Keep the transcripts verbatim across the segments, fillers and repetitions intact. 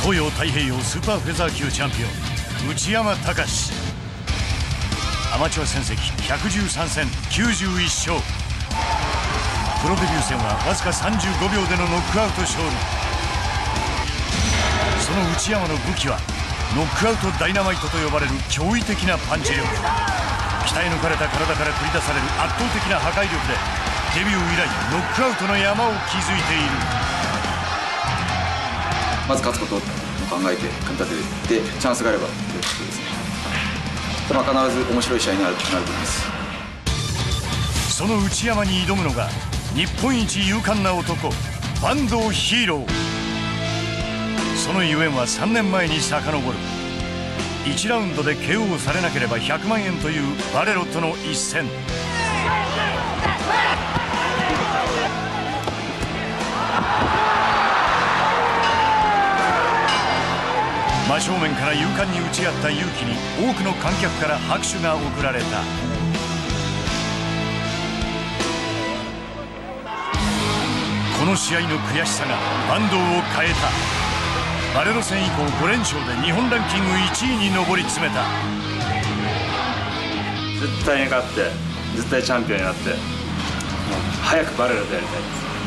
東洋太平洋スーパーフェザー級チャンピオン内山崇。アマチュア戦績ひゃくじゅうさんせんきゅうじゅういっ勝。プロデビュー戦はわずかさんじゅうごびょうでのノックアウト勝利。その内山の武器はノックアウトダイナマイトと呼ばれる驚異的なパンチ力。鍛え抜かれた体から繰り出される圧倒的な破壊力でデビュー以来ノックアウトの山を築いている。 まず勝つことを考えて組み立てて、チャンスがあればということですね。まあ、必ず面白い試合になると思います。 その内山に挑むのが日本一勇敢な男、坂東ヒーロー。そのゆえんはさんねんまえに遡る。いちラウンドで ケーオー されなければひゃくまんえんというバレロとの一戦。真正面から勇敢に打ち合った勇気に多くの観客から拍手が送られた。この試合の悔しさが坂東を変えた。バレロ戦以降ごれん勝で日本ランキングいちいに上り詰めた。 絶対に勝って絶対チャンピオンになって、もう早くバレロでやりたい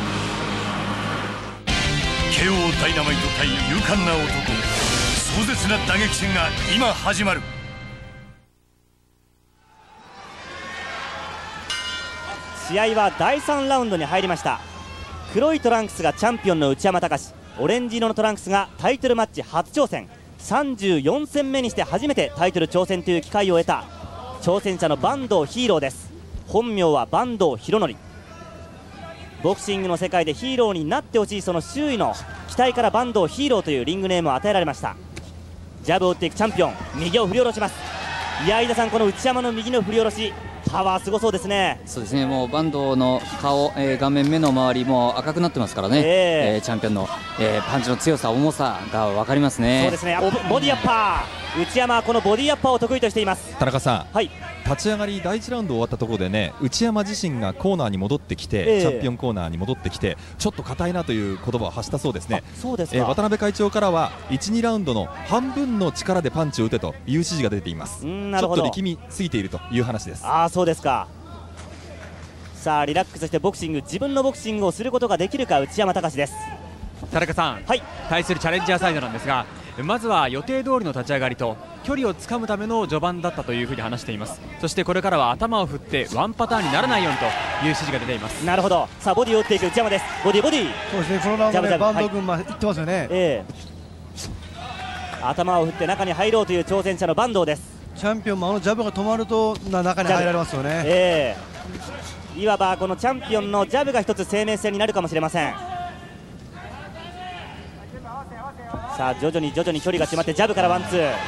です。 ケーオー ダイナマイト対勇敢な男、壮絶な打撃戦が今始まる。 試合はだいさんラウンドに入りました。黒いトランクスがチャンピオンの内山崇、オレンジ色のトランクスがタイトルマッチ初挑戦。さんじゅうよんせんめにして初めてタイトル挑戦という機会を得た挑戦者の坂東ヒーローです。本名は坂東博則。ボクシングの世界でヒーローになってほしいその周囲の期待から坂東ヒーローというリングネームを与えられました。ジャブを打っていくチャンピオン、右を振り下ろします。いや、飯田さん、この内山の右の振り下ろしパワーすごそうですね。 そうですね、もう坂東の顔、えー、顔面、目の周りも赤くなってますからね、えーえー、チャンピオンの、えー、パンチの強さ、重さが分かりますね。 そうですね、ボディアッパー、内山はこのボディアッパーを得意としています。 田中さん、 はい、 立ち上がりだいいちラウンド終わったところでね、内山自身がコーナーに戻ってきて、えー、チャンピオンコーナーに戻ってきて、ちょっと硬いなという言葉を発したそうですね。 そうですか。 えー、渡辺会長からはいち、にラウンドの半分の力でパンチを打てという指示が出ています。 なるほど、 ちょっと力みすぎているという話です。 ああ、そうですか。さあリラックスしてボクシング、自分のボクシングをすることができるか内山崇です。 田中さん、はい、対するチャレンジャーサイドなんですが、まずは予定通りの立ち上がりと距離をつかむための序盤だったというふうに話しています。そしてこれからは頭を振ってワンパターンにならないようにという指示が出ています。 なるほど。さあボディを打っていく内山です。ボディボディ、 そうですね、このラウンドで坂東君までいってますよね。 えー、頭を振って中に入ろうという挑戦者の坂東です。 チャンピオンもあのジャブが止まると中に入られますよね。 えー、いわばこのチャンピオンのジャブが一つ生命線になるかもしれません。さあ徐々に徐々に距離が詰まってジャブからワンツー、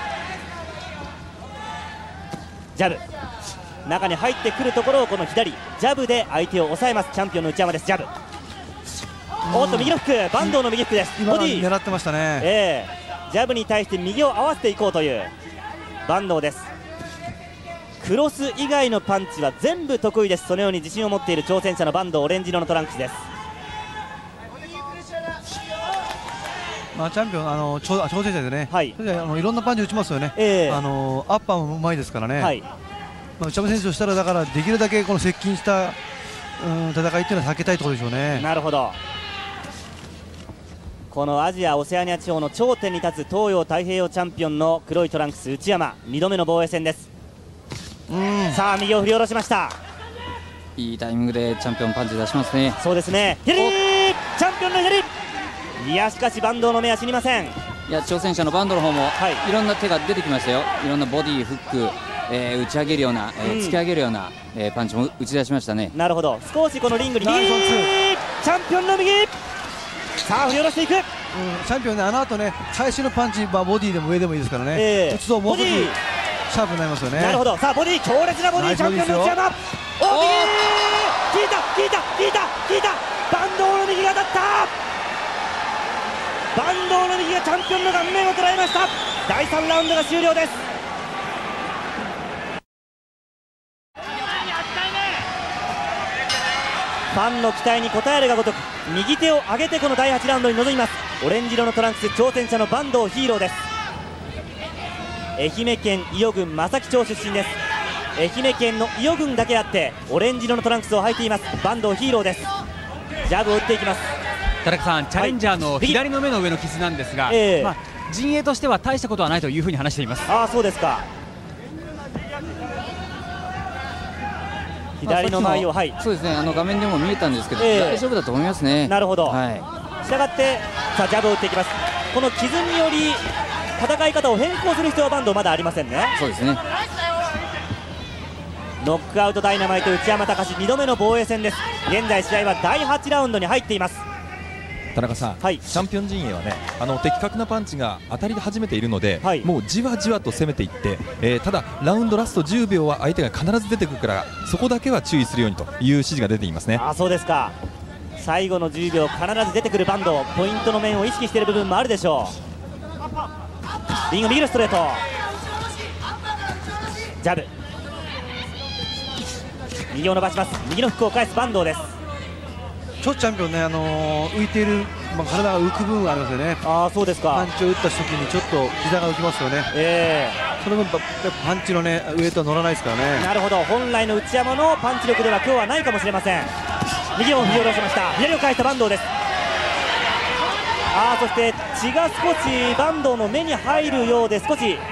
ジャブ中に入ってくるところをこの左ジャブで相手を抑えますチャンピオンの内山です。ジャブ、おっと右のフック、坂東の右フックです。 今の狙ってましたね。 えー、ジャブに対して右を合わせていこうという坂東です。クロス以外のパンチは全部得意です。そのように自信を持っている挑戦者の坂東、オレンジ色のトランクスです。 まあ、チャンピオン、あの挑戦者でね、はい、それであのいろんなパンチ打ちますよね、 えー、 あのアッパーもうまいですからね、はい、まあ、内山選手としたらだからできるだけこの接近した、うん、戦いっていうのは避けたいところでしょうね。 なるほど。このアジア・オセアニア地方の頂点に立つ東洋太平洋チャンピオンの黒いトランクス内山、にどめの防衛戦です。うん、さあ右を振り下ろしました。 いいタイミングでチャンピオンパンチ出しますね。 そうですね、左チャンピオンの左、いやしかし坂東の目は死にません。 いや挑戦者の坂東の方も、はい、いろんな手が出てきましたよ。いろんなボディ、フック、えー、打ち上げるような、えー、突き上げるような、えー、パンチも打ち出しましたね。 なるほど、少しこのリングに右チャンピオンの右、さあ振り下ろしていく、うん、 チャンピオンね、あの後ね最初のパンチ、まあ、ボディでも上でもいいですからね、えー、打つともう少しシャープになりますよね。 なるほど、さあボディ、強烈なボディ、チャンピオンの内山、お右効いた効いた効いた効いた、坂東の右が当たった、坂東の右がチャンピオンの顔面を捉えました。だいさんラウンドが終了です。 ファンの期待に応えるがごとく右手を上げてこのだいはちラウンドに臨みます。オレンジ色のトランクス、挑戦者の坂東ヒーローです。愛媛県伊予郡正木町出身です。愛媛県の伊予郡だけあってオレンジ色のトランクスを履いています坂東ヒーローです。ジャブを打っていきます。 田中さん、チャレンジャーの左の目の上の傷なんですが、 えーまあ、陣営としては大したことはないというふうに話しています。 ああ、そうですか。左の前を、はい、 そうですね、あの画面でも見えたんですけど、 えー、 大丈夫だと思いますね。 なるほど、 はい、 したがってさあジャブを打っていきます。この傷により戦い方を変更する必要はバンドまだありませんね。 そうですね。 ノックアウトダイナマイト内山隆にどめの防衛戦です。現在試合はだいはちラウンドに入っています。 田中さん、はい、チャンピオン陣営はね、あの的確なパンチが当たり始めているので、はい、もうじわじわと攻めていって、えー、ただラウンドラストじゅうびょうは相手が必ず出てくるから、そこだけは注意するようにという指示が出ていますね。 あ、そうですか。最後のじゅうびょう必ず出てくるバンド、ポイントの面を意識している部分もあるでしょう。リング右のストレート、ジャブ、右を伸ばします。右のフックを返す坂東です。 ちょっとチャンピオンね、あのー、浮いている、まあ、体が浮く部分がありますよね。 ああ、そうですか。 パンチを打った時にちょっと膝が浮きますよね。 えー、その分パンチのねウエイトは乗らないですからね。 なるほど、本来の内山のパンチ力では今日はないかもしれません。右を振り下ろしました。左を返した坂東です。ああ、そして血が少し坂東の目に入るようで、少し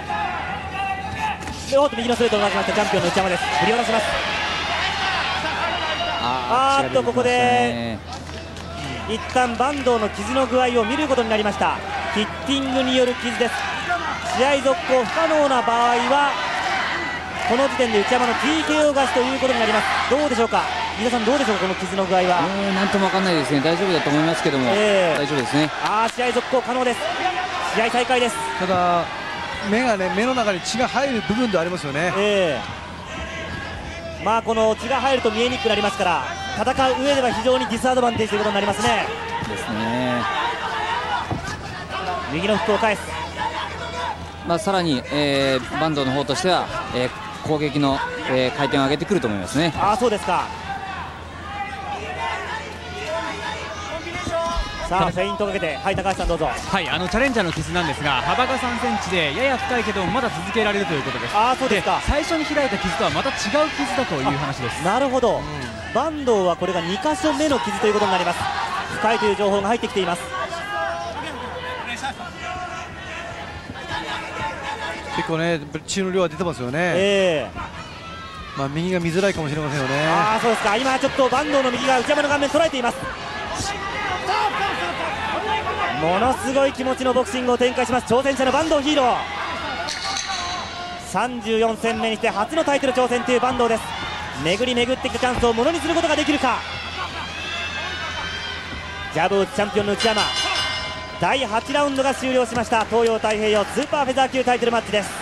おっと右のストレートを出しましたチャンピオンの内山です。振り下ろします。あーっとここで一旦坂東の傷の具合を見ることになりました。ヒッティングによる傷です。試合続行不可能な場合はこの時点で内山の ティーケーオー 勝ちということになります。どうでしょうか、飯田さん、どうでしょうか、この傷の具合は。 えー、なんとも分かんないですね。大丈夫だと思いますけども、えー、大丈夫ですね。 あー、試合続行可能です。試合再開です。 ただ目がね、目の中に血が入る部分ではありますよね。 えー、まあこの血が入ると見えにくくなりますから、戦う上では非常にディスアドバンテージということになりますね。 ですね。 右のフックを返す。 まあさらに、えー、坂東の方としては、えー、攻撃の、えー、回転を上げてくると思いますね。 ああ、そうですか。さあフェイントをかけて、はい、高橋さんどうぞ。 はい、あのチャレンジャーの傷なんですが、幅がさんセンチでやや深いけどまだ続けられるということです。 ああ、そうですか。 で、最初に開いた傷とはまた違う傷だという話です。 なるほど、うん、坂東はこれがにかしょめの傷ということになります。深いという情報が入ってきています。 結構ね、血の量は出てますよね。 えー、まあ右が見づらいかもしれませんよね。 ああ、そうですか。今ちょっと坂東の右が内山の顔面捉えています。ものすごい気持ちのボクシングを展開します挑戦者の坂東ヒーロー。さんじゅうよん戦目にして初のタイトル挑戦という坂東です。巡り巡ってきたチャンスをものにすることができるか。ジャブを打つチャンピオンの内山。だいはちラウンドが終了しました。東洋太平洋スーパーフェザー級タイトルマッチです。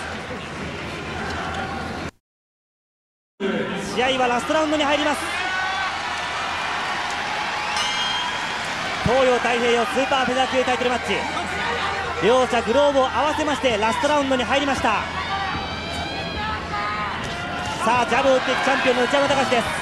試合はラストラウンドに入ります。東洋太平洋スーパーフェザー級タイトルマッチ、両者グローブを合わせましてラストラウンドに入りました。さあジャブを打っていくチャンピオンの内山隆です。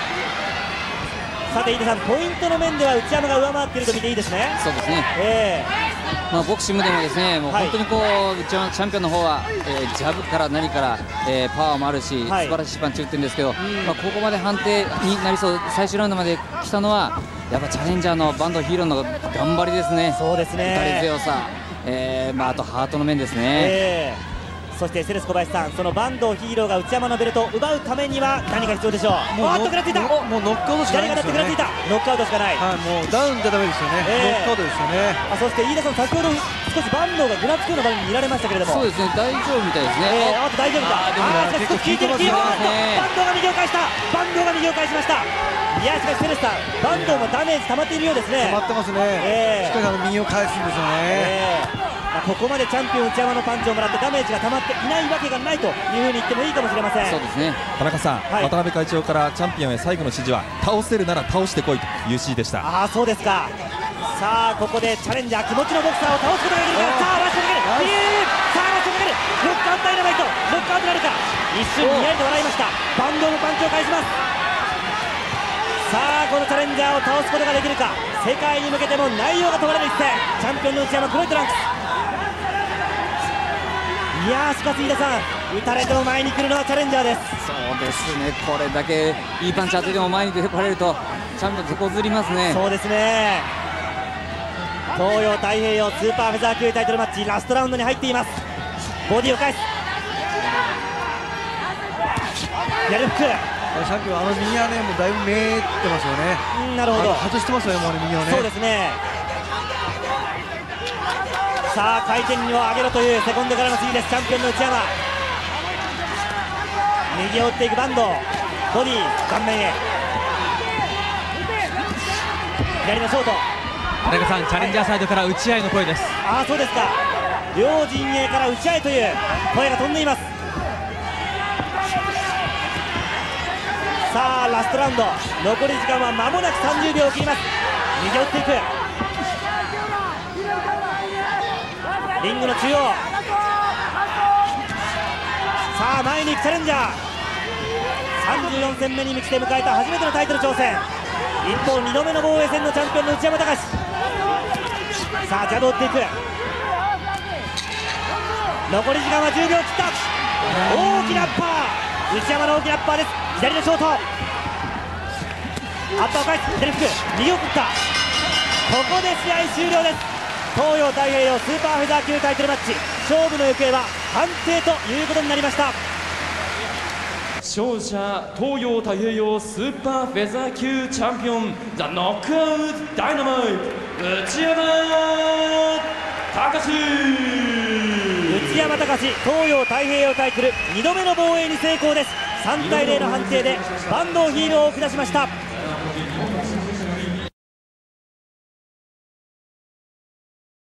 さて飯田さん、ポイントの面では内山が上回っていると見ていいですね。 そうですね、 えーまあ、ボクシングでもですね、もう本当にこう、はい、内山チャンピオンの方は、えー、ジャブから何から、えー、パワーもあるし、はい、素晴らしいパンチ打ってるんですけど、まあ、ここまで判定になりそう、最終ラウンドまで来たのはやっぱチャレンジャーの坂東ヒーローの頑張りですね。 そうですね、 打たれ強さ、えーまあ、あとハートの面ですね。 えーそしてセレス小林さん、その坂東ヒーローが内山のベルトを奪うためには何が必要でしょう。もう食らついた、 もうノックアウトしかないですよね。 ノックアウトしかない、 はい、もうダウンじゃダメですよね、えー、ノックアウトですよね。 あ、そして飯田さん、先ほど少し坂東がぐらつくような場面に見られましたけれども、 そうですね、大丈夫みたいですね。 えー、あと大丈夫か、ああー、しかし少し効いてる、効いてる、坂東が右を返した、坂東が右を返しました。いや、しかしセレスさん、坂東もダメージ溜まっているようですね。 溜まってますね、えー、しかしあの右を返すんですよね。 えーここまでチャンピオン内山のパンチをもらってダメージが溜まっていないわけがないというふうに言ってもいいかもしれません。 そうですね、 田中さん、はい、渡辺会長からチャンピオンへ最後の指示は倒せるなら倒してこいという指示でした。 ああ、そうですか。さあここでチャレンジャー、気持ちのボクサーを倒すことができるか。さあラッシュをかける、さあラッシュをかける、ロックアウトダイナマイト、ロックアウトなるか。一瞬にやりと笑いました。坂東のパンチを返します。ささあこのチャレンジャーを倒すことができるか。世界に向けても内容が問われる一戦。チャンピオンの内山黒いトランクス。いやーしかし飯田さん、打たれても前に来るのはチャレンジャーです。 そうですね、これだけいいパンチ当てても前に出てこられるとチャンピオン手こずりますね。 そうですね。東洋太平洋スーパーフェザー級タイトルマッチラストラウンドに入っています。ボディを返すやるフック。 さっきはあの右はね、もうだいぶ見えてますよね。 うん、なるほど。 外してますよね、もうね、右をね。 そうですね。さあ回転を上げろというセコンドからの指示です。チャンピオンの内山、右を打っていくバンド、ボディ顔面へ、左のショート。 田中さん、チャレンジャーサイドから打ち合いの声です。 ああそうですか。両陣営から打ち合いという声が飛んでいます。さあラストラウンド、残り時間は間もなくさんじゅうびょうを切ります。右を打っていく、リングの中央。さあ前に行くチャレンジャー。さんじゅうよん戦目にして迎えた初めてのタイトル挑戦。一方にどめの防衛戦のチャンピオンの内山隆。さあジャブを打っていく。残り時間はじゅうびょう切った。大きなアッパー、内山の大きなアッパーです。左のショート、アッパーを返す、左フック、右を食った。ここで試合終了です。東洋太平洋スーパーフェザー級タイトルマッチ、勝負の行方は判定ということになりました。 勝者東洋太平洋スーパーフェザー級チャンピオンザ・ノックアウトダイナマイト内山隆。 内山隆、東洋太平洋タイトルにどめの防衛に成功です。さんたいゼロの判定で坂東ヒーローを下しました。